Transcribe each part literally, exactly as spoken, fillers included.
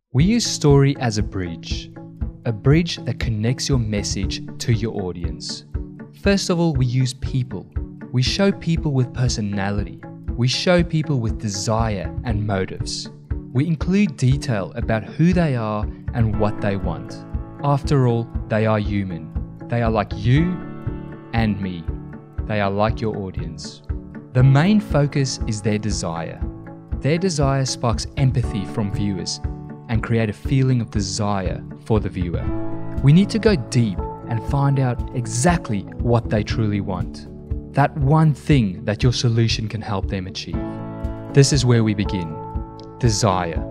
We use story as a bridge, a bridge that connects your message to your audience. First of all, we use people. We show people with personality. We show people with desire and motives. We include detail about who they are and what they want. After all, they are human. They are like you and me. They are like your audience. The main focus is their desire. Their desire sparks empathy from viewers and create a feeling of desire for the viewer. We need to go deep and find out exactly what they truly want. That one thing that your solution can help them achieve. This is where we begin. Desire.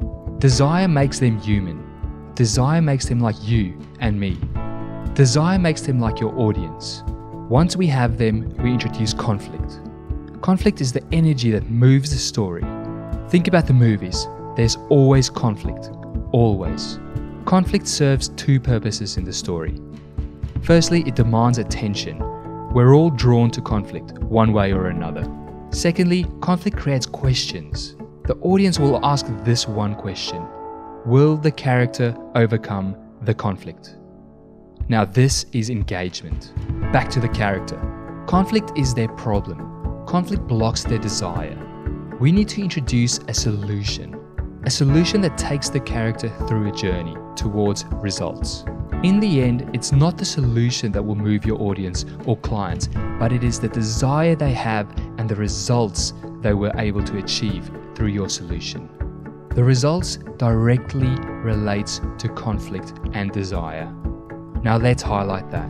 Desire makes them human. Desire makes them like you and me. Desire makes them like your audience. Once we have them, we introduce conflict. Conflict is the energy that moves the story. Think about the movies. There's always conflict. Always. Conflict serves two purposes in the story. Firstly, it demands attention. We're all drawn to conflict, one way or another. Secondly, conflict creates questions. The audience will ask this one question: will the character overcome the conflict? Now this is engagement. Back to the character. Conflict is their problem. Conflict blocks their desire. We need to introduce a solution. A solution that takes the character through a journey towards results. In the end, it's not the solution that will move your audience or clients, but it is the desire they have and the results they were able to achieve through your solution. The results directly relates to conflict and desire. Now let's highlight that.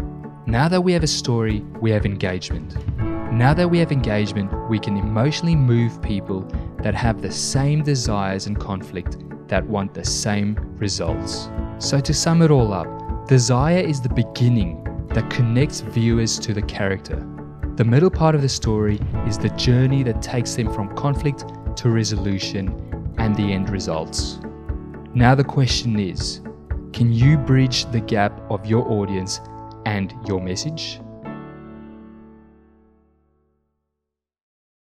Now that we have a story, we have engagement. Now that we have engagement, we can emotionally move people that have the same desires and conflict that want the same results. So to sum it all up, desire is the beginning that connects viewers to the character. The middle part of the story is the journey that takes them from conflict to resolution and the end results. Now the question is, can you bridge the gap of your audience and your message?